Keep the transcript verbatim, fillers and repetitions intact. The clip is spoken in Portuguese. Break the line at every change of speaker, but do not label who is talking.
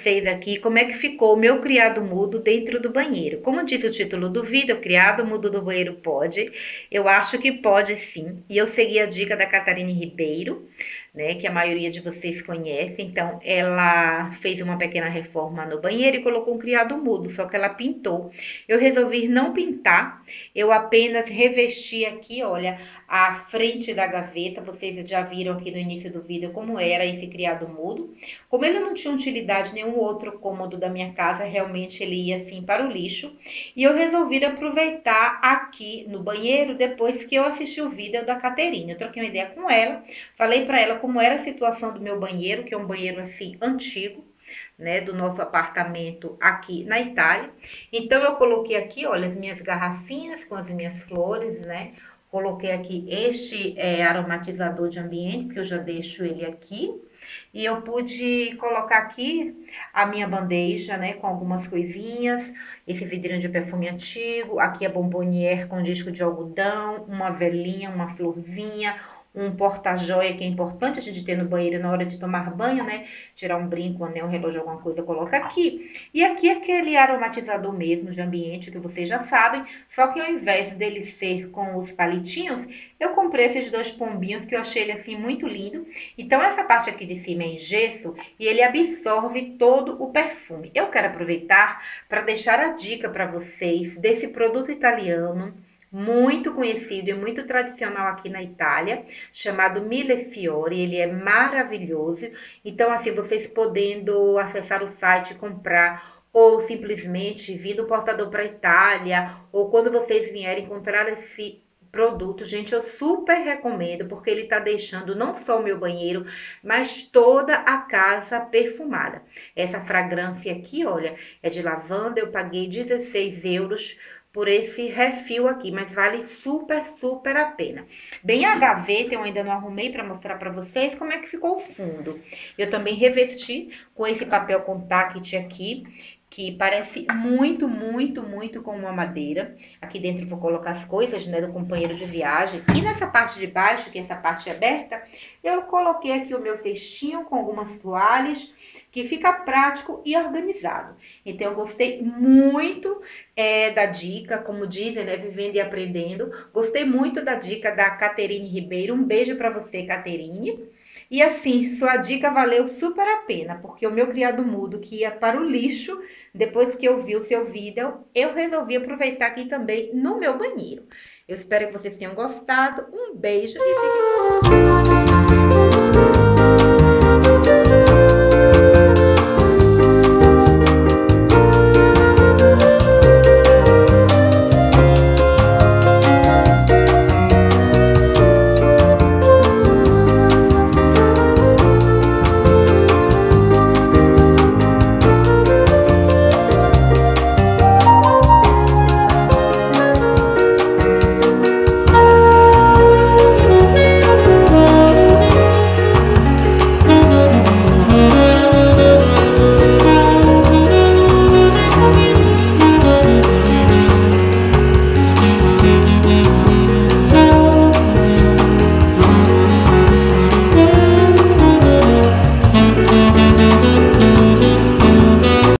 vocês aqui como é que ficou o meu criado mudo dentro do banheiro. Como diz o título do vídeo, o criado mudo do banheiro pode. Eu acho que pode sim. E eu segui a dica da Catarine Ribeiro, né, que a maioria de vocês conhece. Então, ela fez uma pequena reforma no banheiro e colocou um criado mudo, só que ela pintou. Eu resolvi não pintar, eu apenas revesti aqui, olha, a frente da gaveta. Vocês já viram aqui no início do vídeo como era esse criado mudo. Como ele não tinha utilidade nenhum outro cômodo da minha casa, realmente ele ia assim para o lixo. E eu resolvi aproveitar aqui no banheiro depois que eu assisti o vídeo da Caterine. Eu troquei uma ideia com ela, falei para ela como era a situação do meu banheiro, que é um banheiro assim antigo, né, do nosso apartamento aqui na Itália. Então eu coloquei aqui, olha, as minhas garrafinhas com as minhas flores, né? Coloquei aqui este é, aromatizador de ambiente, que eu já deixo ele aqui. E eu pude colocar aqui a minha bandeja, né, com algumas coisinhas, esse vidrinho de perfume antigo, aqui a bomboniere com disco de algodão, uma velinha, uma florzinha, um porta-joia que é importante a gente ter no banheiro na hora de tomar banho, né? Tirar um brinco, um anel, um relógio, alguma coisa, coloca aqui. E aqui aquele aromatizador mesmo de ambiente que vocês já sabem, só que ao invés dele ser com os palitinhos, eu comprei esses dois pombinhos que eu achei ele assim muito lindo. Então essa parte aqui de cima é em gesso e ele absorve todo o perfume. Eu quero aproveitar para deixar a dica para vocês desse produto italiano muito conhecido e muito tradicional aqui na Itália, chamado Millefiori. Ele é maravilhoso. Então, assim, vocês podendo acessar o site, comprar, ou simplesmente vir do portador para a Itália, ou quando vocês vierem encontrar esse produto, gente, eu super recomendo, porque ele tá deixando não só o meu banheiro, mas toda a casa perfumada. Essa fragrância aqui, olha, é de lavanda. Eu paguei dezesseis euros por esse refil aqui, mas vale super, super a pena. Bem, a gaveta eu ainda não arrumei para mostrar para vocês como é que ficou o fundo. Eu também revesti com esse papel contact aqui, que parece muito, muito, muito com uma madeira. Aqui dentro eu vou colocar as coisas, né, do companheiro de viagem. E nessa parte de baixo, que é essa parte aberta, eu coloquei aqui o meu cestinho com algumas toalhas, que fica prático e organizado. Então, eu gostei muito é, da dica, como dizem, né, vivendo e aprendendo. Gostei muito da dica da Caterine Ribeiro. Um beijo para você, Caterine. E assim, sua dica valeu super a pena, porque o meu criado mudo que ia para o lixo, depois que eu vi o seu vídeo, eu resolvi aproveitar aqui também no meu banheiro. Eu espero que vocês tenham gostado. Um beijo e fiquem com Deus.